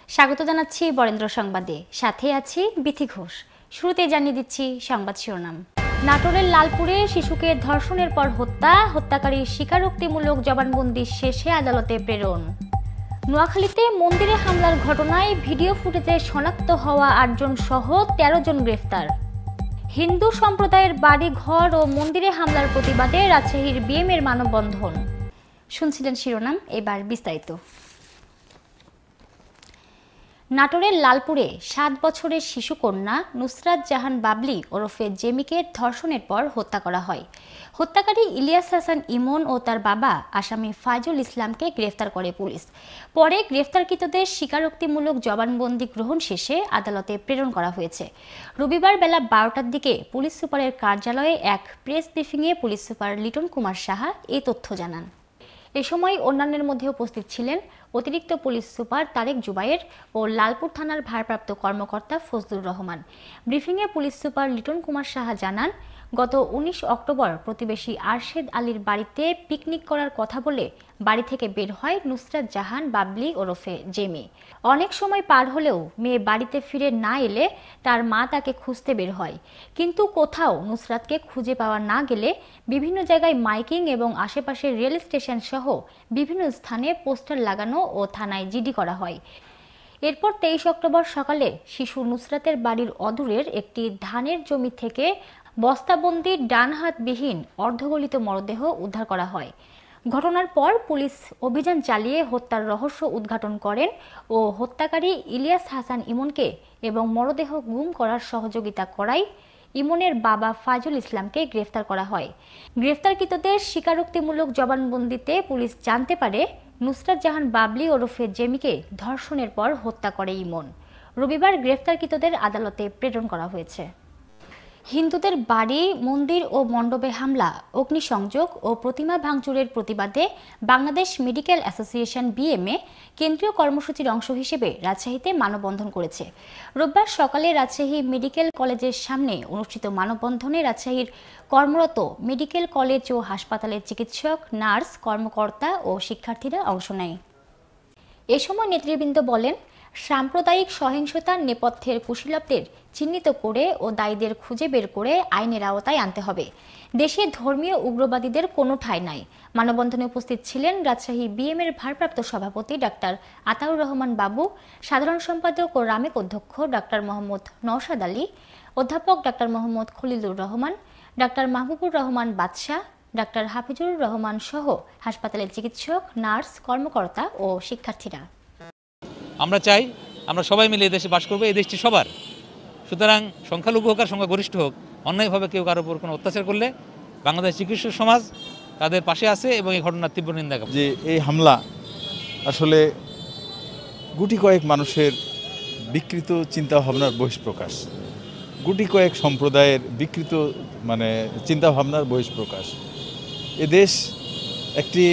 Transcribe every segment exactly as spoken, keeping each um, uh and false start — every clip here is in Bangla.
স্বাগত জানাচ্ছি বরেন্দ্র সংবাদে, সাথে আছি বিথি ঘোষ। শুরুতে জানিয়ে দিচ্ছি সংবাদ শিরোনাম। নাটোরের লালপুরে শিশুকে ধর্ষণের পর হত্যা, হত্যাকারীর স্বীকারোক্তিমূলক জবানবন্দি শেষে আদালতে প্রেরণ। নোয়াখালীতে মন্দিরে হামলার ঘটনায় ভিডিও ফুটেজে শনাক্ত হওয়া আটজন সহ তেরো জন গ্রেফতার। হিন্দু সম্প্রদায়ের বাড়ি ঘর ও মন্দিরে হামলার প্রতিবাদে রাজশাহীর বিএমের মানববন্ধন। শুনছিলেন শিরোনাম, এবার বিস্তারিত। নাটোরের লালপুরে সাত বছরের শিশুকন্যা নুসরাত জাহান বাবলি ওরফে জেমিকে ধর্ষণের পর হত্যা করা হয়। হত্যাকারী ইলিয়াস হাসান ইমন ও তার বাবা আসামি ফাইজুল ইসলামকে গ্রেফতার করে পুলিশ। পরে গ্রেফতারকৃতদের স্বীকারোক্তিমূলক জবানবন্দি গ্রহণ শেষে আদালতে প্রেরণ করা হয়েছে। রবিবার বেলা বারোটার দিকে পুলিশ সুপারের কার্যালয়ে এক প্রেস ব্রিফিংয়ে পুলিশ সুপার লিটন কুমার সাহা এই তথ্য জানান। এ সময় অন্যান্যের মধ্যে উপস্থিত ছিলেন অতিরিক্ত পুলিশ সুপার তারেক জুবায়ের ও লালপুর থানার ভারপ্রাপ্ত কর্মকর্তা ফজলুর রহমান। ব্রিফিংয়ে পুলিশ সুপার লিটন কুমার সাহা জানান, গত উনিশ অক্টোবর প্রতিবেশী আরশেদ আলীর বাড়িতে পিকনিক করার কথা বলে বাড়ি থেকে বের হয় নুসরাত জাহান বাবলি ওরফে জেমি। অনেক সময় পার হলেও মেয়ে বাড়িতে ফিরে না এলে তার মা তাকে খুঁজতে বের হয়, কিন্তু কোথাও নুসরাতকে খুঁজে পাওয়া না গেলে বিভিন্ন জায়গায় মাইকিং এবং আশেপাশের রেল স্টেশন সহ বিভিন্ন স্থানে পোস্টার লাগানো ও থানায় জিডি করা হয়। এরপর তেইশ অক্টোবর সকালে শিশু নুসরাতের বাড়ির অদূরের একটি ধানের জমি থেকে বস্তাবন্দি ডান হাতবিহীন অর্ধগলিত মরদেহ উদ্ধার করা হয়। ঘটনার পর পুলিশ অভিযান চালিয়ে হত্যার রহস্য উদ্ঘাটন করেন ও হত্যাকারী ইলিয়াস হাসান ইমনকে এবং মরদেহ গুম করার সহযোগিতা করায় ইমনের বাবা ফাইজুল ইসলামকে গ্রেফতার করা হয়। গ্রেফতারকৃতদের স্বীকারোক্তিমূলক জবানবন্দিতে পুলিশ জানতে পারে নুসরাত জাহান বাবলি ওরফে জেমিকে ধর্ষণের পর হত্যা করে ইমন। রবিবার গ্রেফতারকৃতদের আদালতে প্রেরণ করা হয়েছে। হিন্দুদের বাড়ি, মন্দির ও মণ্ডপে হামলা, অগ্নিসংযোগ ও প্রতিমা ভাঙচুরের প্রতিবাদে বাংলাদেশ মেডিকেল অ্যাসোসিয়েশন বিএমএ কেন্দ্রীয় কর্মসূচির অংশ হিসেবে রাজশাহীতে মানববন্ধন করেছে। রোববার সকালে রাজশাহী মেডিকেল কলেজের সামনে অনুষ্ঠিত মানববন্ধনে রাজশাহীর কর্মরত মেডিকেল কলেজ ও হাসপাতালের চিকিৎসক, নার্স, কর্মকর্তা ও শিক্ষার্থীরা অংশ নেয়। এ সময় নেতৃবৃন্দ বলেন, সাম্প্রদায়িক সহিংসতার নেপথ্যের কুশীলবদের চিহ্নিত করে ও দায়ীদের খুঁজে বের করে আইনের আওতায় আনতে হবে। দেশে ধর্মীয় উগ্রবাদীদের কোনো ঠাঁই নাই। মানববন্ধনে উপস্থিত ছিলেন রাজশাহী বিএমের ভারপ্রাপ্ত সভাপতি ডাক্তার আতাউর রহমান বাবু, সাধারণ সম্পাদক ও রামেক অধ্যক্ষ ডাক্তার মোহাম্মদ নওশাদ আলী, অধ্যাপক doctor Mohammad Khalilur Rahman, doctor Mahbubur Rahman Badshah, doctor Hafizur Rahman সহ হাসপাতালের চিকিৎসক, নার্স, কর্মকর্তা ও শিক্ষার্থীরা। আমরা চাই আমরা সবাই মিলে এই দেশে বাস করবো, এই দেশটি সবার। সুতরাং সংখ্যালঘু হোক আর সংখ্যাগরিষ্ঠ হোক, অন্যায়ভাবে কেউ কারোর উপর কোনো অত্যাচার করলে বাংলাদেশ চিকিৎসক সমাজ তাদের পাশে আছে এবং এই ঘটনার তীব্র নিন্দা করে। যে এই হামলা আসলে গুটি কয়েক মানুষের বিকৃত চিন্তাভাবনার বহিঃপ্রকাশ, গুটি কয়েক সম্প্রদায়ের বিকৃত মানে চিন্তাভাবনার বহিঃপ্রকাশ। এ দেশ একটি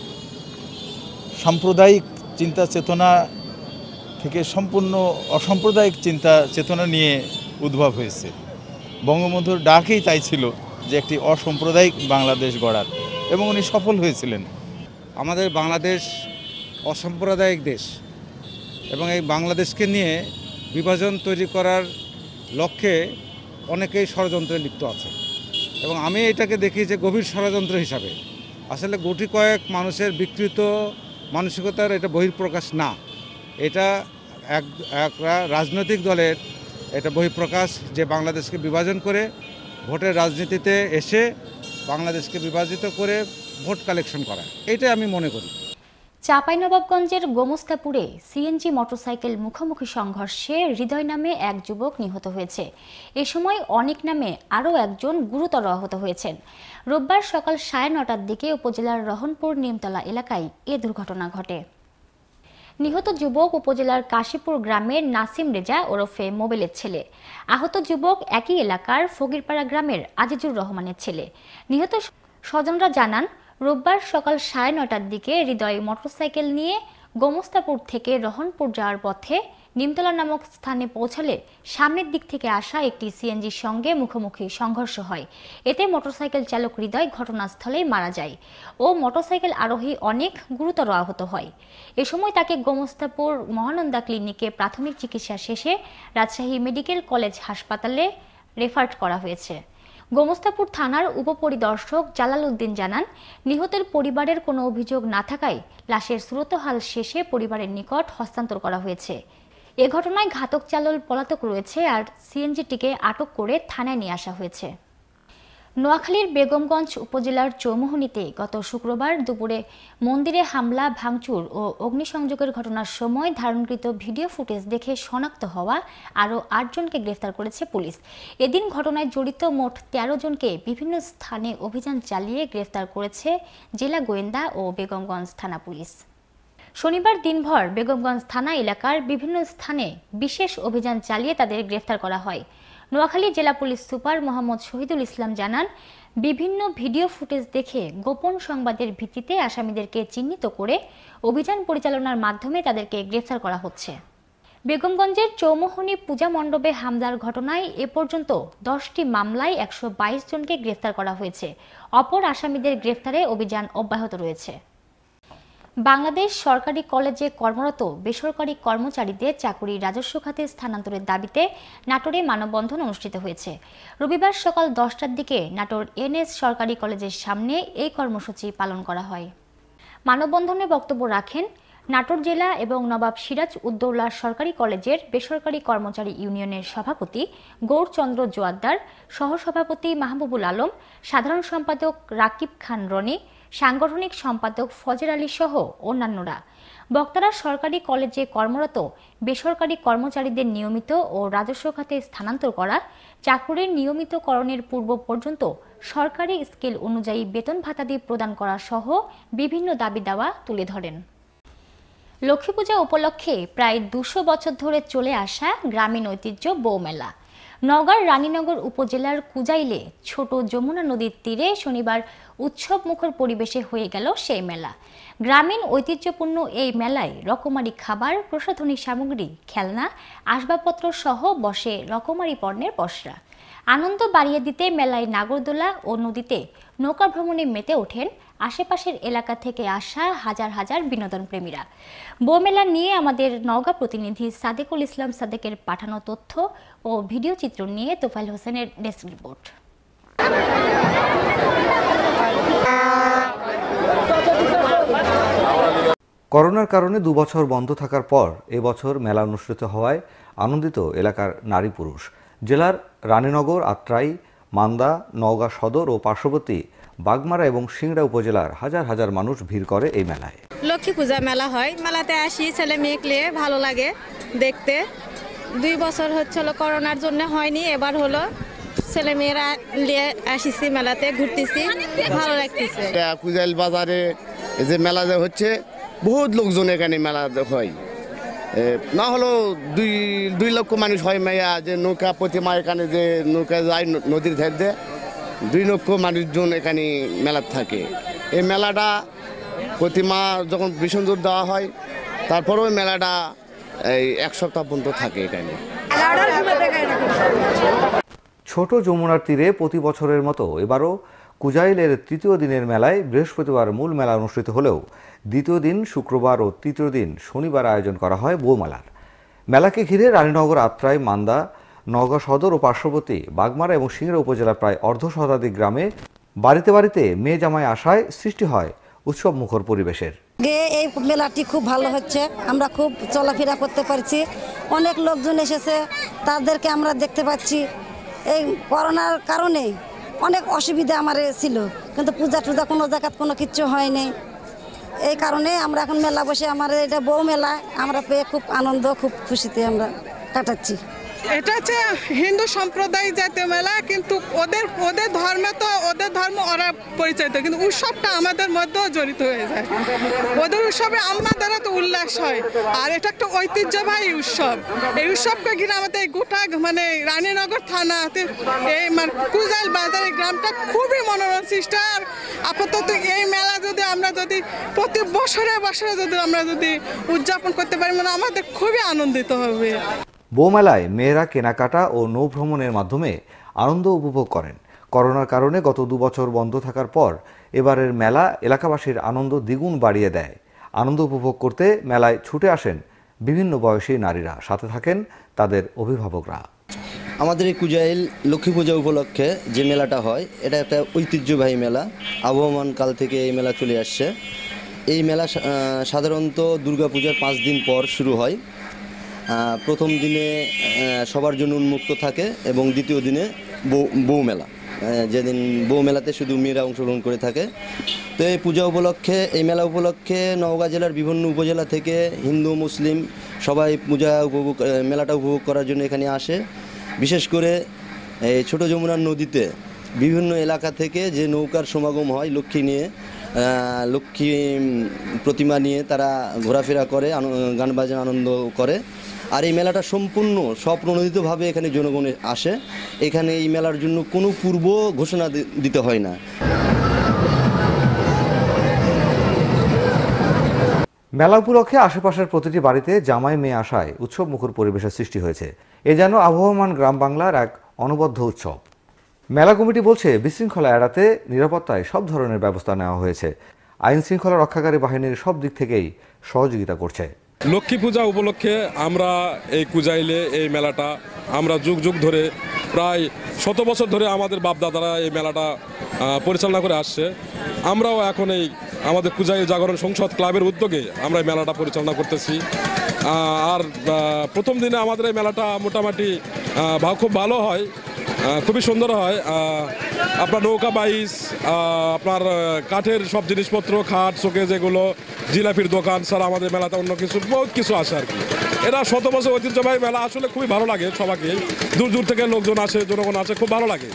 সাম্প্রদায়িক চিন্তা চেতনা থেকে সম্পূর্ণ অসাম্প্রদায়িক চিন্তা চেতনা নিয়ে উদ্ভব হয়েছে। বঙ্গবন্ধুর ডাকেই তাই ছিল যে একটি অসাম্প্রদায়িক বাংলাদেশ গড়ার, এবং উনি সফল হয়েছিলেন। আমাদের বাংলাদেশ অসাম্প্রদায়িক দেশ এবং এই বাংলাদেশকে নিয়ে বিভাজন তৈরি করার লক্ষ্যে অনেকেই ষড়যন্ত্রে লিপ্ত আছে, এবং আমি এটাকে দেখি যে গভীর ষড়যন্ত্র হিসাবে। আসলে গুটি কয়েক মানুষের বিকৃত মানসিকতার এটা বহিঃপ্রকাশ না, এটা এক একটা রাজনৈতিক দলের এটা বহিঃপ্রকাশ, যে বাংলাদেশকে বিভাজন করে ভোটের রাজনীতিতে এসে বাংলাদেশকে বিভাজিত করে ভোট কালেকশন করা, এটাই আমি মনে করি। চাঁপাইনবাবগঞ্জের গোমস্তাপুরে সিএনজি মোটরসাইকেল মুখোমুখি সংঘর্ষে হৃদয় নামে এক যুবক নিহত হয়েছে। এ সময় অনেক নামে আরও একজন গুরুতর আহত হয়েছেন। রোববার সকাল সাড়ে নটার দিকে উপজেলার রহনপুর নিমতলা এলাকায় এ দুর্ঘটনা ঘটে। নিহত যুবক উপজেলার কাশীপুর গ্রামের নাসিম রেজা ওরফে মোবেলের ছেলে। আহত যুবক একই এলাকার ফকিরপাড়া গ্রামের আজিজুর রহমানের ছেলে। নিহত স্বজনরা জানান, রোববার সকাল সাড়ে নটার দিকে হৃদয় মোটরসাইকেল নিয়ে গোমস্তাপুর থেকে রহনপুর যাওয়ার পথে নিমতলা নামক স্থানে পৌঁছালে সামনের দিক থেকে আসা একটি সিএনজির সঙ্গে মুখোমুখি সংঘর্ষ হয়। এতে মোটরসাইকেল চালক হৃদয় ঘটনাস্থলেই মারা যায় ও মোটরসাইকেল আরোহী অনেক গুরুতর আহত হয়। এ সময় তাকে গোমস্তাপুর মহানন্দা ক্লিনিকে প্রাথমিক চিকিৎসা শেষে রাজশাহী মেডিকেল কলেজ হাসপাতালে রেফার করা হয়েছে। গোমস্তাপুর থানার উপপরিদর্শক জালাল উদ্দিন জানান, নিহতের পরিবারের কোনো অভিযোগ না থাকায় লাশের সুরতহাল শেষে পরিবারের নিকট হস্তান্তর করা হয়েছে। এ ঘটনায় ঘাতক চালক পলাতক রয়েছে আর সিএনজিটিকে আটক করে থানায় নিয়ে আসা হয়েছে। নোয়াখালীর বেগমগঞ্জ উপজেলার চৌমুহনীতে গত শুক্রবার দুপুরে মন্দিরে হামলা, ভাঙচুর ও অগ্নিসংযোগের ঘটনার সময় ধারণকৃত ভিডিও ফুটেজ দেখে শনাক্ত হওয়া আরও আটজনকে গ্রেফতার করেছে পুলিশ। এদিন ঘটনায় জড়িত মোট তেরো জনকে বিভিন্ন স্থানে অভিযান চালিয়ে গ্রেফতার করেছে জেলা গোয়েন্দা ও বেগমগঞ্জ থানা পুলিশ। শনিবার দিনভর বেগমগঞ্জ থানা এলাকার বিভিন্ন স্থানে বিশেষ অভিযান চালিয়ে তাদের গ্রেফতার করা হয়। নোয়াখালী জেলা পুলিশ সুপার মোহাম্মদ শহীদুল ইসলাম জানান, বিভিন্ন ভিডিও ফুটেজ দেখে গোপন সংবাদের ভিত্তিতে আসামিদেরকে চিহ্নিত করে অভিযান পরিচালনার মাধ্যমে তাদেরকে গ্রেফতার করা হচ্ছে। বেগমগঞ্জের চৌমুহনী পূজা মণ্ডপে হামলার ঘটনায় এ পর্যন্ত দশটি মামলায় একশো বাইশ জনকে গ্রেফতার করা হয়েছে। অপর আসামিদের গ্রেফতারে অভিযান অব্যাহত রয়েছে। বাংলাদেশ সরকারি কলেজে কর্মরত বেসরকারি কর্মচারীদের চাকুরি রাজস্ব খাতে স্থানান্তরের দাবিতে নাটোরে মানববন্ধন অনুষ্ঠিত হয়েছে। রবিবার সকাল দশটার দিকে নাটোর এনএস সরকারি কলেজের সামনে এই কর্মসূচি পালন করা হয়। মানববন্ধনে বক্তব্য রাখেন নাটোর জেলা এবং নবাব সিরাজ উদ্দৌলা সরকারি কলেজের বেসরকারি কর্মচারী ইউনিয়নের সভাপতি গৌরচন্দ্র জোয়াদ্দার, সহসভাপতি মাহবুবুল আলম, সাধারণ সম্পাদক রাকিব খান রনি, সাংগঠনিক সম্পাদক ফজর আলী সহ অন্যান্যরা। বক্তারা সরকারি কলেজে কর্মরত বেসরকারি কর্মচারীদের নিয়মিত ও রাজস্ব খাতে স্থানান্তর করা, চাকুরির নিয়মিতকরণের পূর্ব পর্যন্ত সরকারি স্কেল অনুযায়ী বেতন ভাতাদি প্রদান করা সহ বিভিন্ন দাবি দাওয়া তুলে ধরেন। লক্ষ্মী পূজা উপলক্ষে প্রায় দুশো বছর ধরে চলে আসা গ্রামীণ ঐতিহ্য বৌমেলা। নওগাঁর রানীনগর উপজেলার কুজাইলে ছোট যমুনা নদীর তীরে শনিবার উৎসব মুখর পরিবেশে হয়ে গেল সেই মেলা। গ্রামীণ ঐতিহ্যপূর্ণ এই মেলায় রকমারি খাবার, প্রসাধনী সামগ্রী, খেলনা, আসবাবপত্র সহ বসে রকমারি পণ্যের পসরা। আনন্দ বাড়িয়ে দিতে মেলায় নাগরদোলা ও নদীতে নৌকা ভ্রমণে মেতে ওঠেন আশেপাশের এলাকা থেকে আসা হাজার হাজার বিনোদন প্রেমীরা। বৌমেলা নিয়ে আমাদের নওগাঁ প্রতিনিধি সাদেকুল ইসলাম সাদেকের পাঠানো তথ্য ও ভিডিও চিত্র নিয়ে তোফাইল হোসেনের ডেস্ক রিপোর্ট। করোনার কারণে দুবছর বন্ধ থাকার পর এবছর মেলা অনুষ্ঠিত হওয়ায় আনন্দিত এলাকার নারী পুরুষ। জেলার রানীনগর, আত্রাই, মান্দা, নওগাঁ সদর ও পার্শ্ববর্তী বাগমারা এবং সিংড়া উপজেলার হাজার হাজার মানুষ ভিড় করে এই মেলায়। লক্ষ্মী পূজা মেলা হয়, মেলাতে আসি, ছেলে মেয়েকে ভালো লাগে দেখতে। দুই বছর হচ্ছিল করোনার জন্য হয়নি, এবার হলো ছেলে মেয়েরা নিয়ে আসিছি মেলাতে, ঘুরতেছি, ভালো লাগতেছে। কুজাইল বাজারে যে মেলা হচ্ছে, বহুত লোকজন এখানে মেলা হয়, না হলো দুই দুই লক্ষ মানুষ হয় মেয়া, যে নৌকা প্রতিমা এখানে যে নৌকা যায় নদীর ধার দিয়ে, দুই লক্ষ মানুষজন এখানে মেলা থাকে। এই মেলাটা প্রতিমা যখন বিসর্জন দেওয়া হয়, তারপরেও মেলাটা এই এক সপ্তাহ পর্যন্ত থাকে এখানে। ছোট যমুনার তীরে প্রতি বছরের মতো এবারও কুজাইলের তৃতীয় দিনের মেলায় বৃহস্পতিবার মূল মেলা অনুষ্ঠিত হলেও দ্বিতীয় দিন শুক্রবার ও তৃতীয় দিন শনিবার আয়োজন করা হয় বৌমেলার। মেলাকে ঘিরে রানীনগর, আত্রাই, মান্দা, নওগাঁ সদর ও পার্শ্ববর্তী বাগমারা এবং সিংড়া উপজেলার প্রায় অর্ধ শতাধিক গ্রামে বাড়িতে বাড়িতে মেয়ে জামাই আসায় সৃষ্টি হয় উৎসব মুখর পরিবেশের। এই মেলাটি খুব ভালো হচ্ছে, আমরা খুব চলাফেরা করতে পারছি, অনেক লোকজন এসেছে, তাদেরকে আমরা দেখতে পাচ্ছি। এই করোনার কারণে অনেক অসুবিধা আমার ছিল, কিন্তু পূজা টুজা কোনো জায়গায় কোনো কিচ্ছু হয়নি। এই কারণে আমরা এখন মেলা বসে, আমার এটা বউ মেলা আমরা পেয়ে খুব আনন্দ, খুব খুশিতে আমরা কাটাচ্ছি। এটা হচ্ছে হিন্দু সম্প্রদায় জাতীয় মেলা, কিন্তু ওদের ওদের ধর্মে তো ওদের ধর্ম ওরা পরিচালিত, কিন্তু উৎসবটা আমাদের মধ্যেও জড়িত হয়ে যায়। ওদের উৎসবে আমাদেরও তো উল্লাস হয়, আর এটা একটা ঐতিহ্যবাহী উৎসব। এই উৎসবকে ঘিরে আমাদের গোটা মানে রানীনগর থানাতে এই মানে কুজাইল বাজারের গ্রামটা খুবই মনোরম সৃষ্টি। আর আপাতত এই মেলা যদি আমরা যদি প্রতি বছরে বছরে যদি আমরা যদি উদযাপন করতে পারি, মানে আমাদের খুবই আনন্দিত হবে। বউমেলায় মেয়েরা কেনাকাটা ও নৌভ্রমণের মাধ্যমে আনন্দ উপভোগ করেন। করোনার কারণে গত দুবছর বন্ধ থাকার পর এবারের মেলা এলাকাবাসীর আনন্দ দ্বিগুণ বাড়িয়ে দেয়। আনন্দ উপভোগ করতে মেলায় ছুটে আসেন বিভিন্ন বয়সী নারীরা, সাথে থাকেন তাদের অভিভাবকরা। আমাদের এই কুজাইল লক্ষ্মী পূজা উপলক্ষে যে মেলাটা হয়, এটা একটা ঐতিহ্যবাহী মেলা। আবহমান কাল থেকে এই মেলা চলে আসছে। এই মেলা সাধারণত দুর্গাপূজার পাঁচ দিন পর শুরু হয়। প্রথম দিনে সবার জন্য উন্মুক্ত থাকে এবং দ্বিতীয় দিনে বউ বউ মেলা, যেদিন বউ মেলাতে শুধু মেয়েরা অংশগ্রহণ করে থাকে। তো এই পূজা উপলক্ষে, এই মেলা উপলক্ষে নওগাঁ জেলার বিভিন্ন উপজেলা থেকে হিন্দু মুসলিম সবাই পূজা উপভোগ মেলাটা উপভোগ করার জন্য এখানে আসে। বিশেষ করে এই ছোটো যমুনার নদীতে বিভিন্ন এলাকা থেকে যে নৌকার সমাগম হয় লক্ষ্মী নিয়ে, লক্ষ্মী প্রতিমা নিয়ে তারা ঘোরাফেরা করে, গান বাজনা আনন্দ করে। আর এই মেলাটা সম্পূর্ণ স্বপ্রণোদিতভাবে এখানে জনগণ আসে। এখানে এই মেলার জন্য কোনো পূর্ব ঘোষণা দিতে হয় না। মেলা উপলক্ষে আশেপাশের প্রতিটি বাড়িতে জামাই মেয়ে আসায় উৎসব মুখর পরিবেশের সৃষ্টি হয়েছে। এ যেন আবহমান গ্রাম বাংলার এক অনবদ্য উৎসব। মেলা কমিটি বলছে, বিশৃঙ্খলা এড়াতে নিরাপত্তায় সব ধরনের ব্যবস্থা নেওয়া হয়েছে। আইন শৃঙ্খলা রক্ষাকারী বাহিনীর সব দিক থেকেই সহযোগিতা করছে। লক্ষ্মী পূজা উপলক্ষে আমরা এই কুজাইলে এই মেলাটা আমরা যুগ যুগ ধরে, প্রায় শত বছর ধরে আমাদের বাপদাদারা এই মেলাটা পরিচালনা করে আসছে। আমরাও এখন এই আমাদের কুজাইল জাগরণ সংসদ ক্লাবের উদ্যোগে আমরা এই মেলাটা পরিচালনা করতেছি। আর প্রথম দিনে আমাদের এই মেলাটা মোটামুটি খুব ভালো হয়, খুবই সুন্দর হয়। আপনার নৌকা বাইস, আপনার কাঠের সব জিনিসপত্র, খাট শোকেজ, যেগুলো জিলাপির দোকান ছাড়া আমাদের মেলাতে অন্য কিছু বহুত কিছু আসে আর কি। এটা শত বছর ঐতিহ্যবাহী মেলা, আসলে খুবই ভালো লাগে সবাইকে। দূর দূর থেকে লোকজন আসে, জনগণ আসে, খুব ভালো লাগে।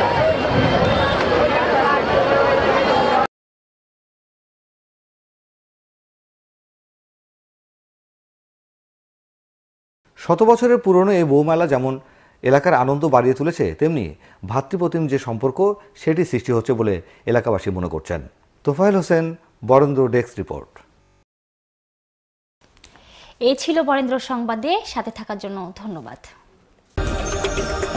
শত বছরের পুরনো এই বউমেলা যেমন এলাকার আনন্দ বাড়িয়ে তুলেছে, তেমনি ভাতৃপ্রতিম যে সম্পর্ক সেটি সৃষ্টি হচ্ছে বলে এলাকাবাসী মনে করছেন। Tofayel Hossain, Barendra desk report. এই ছিল বরেন্দ্র সংবাদে, সাথে থাকার জন্য ধন্যবাদ।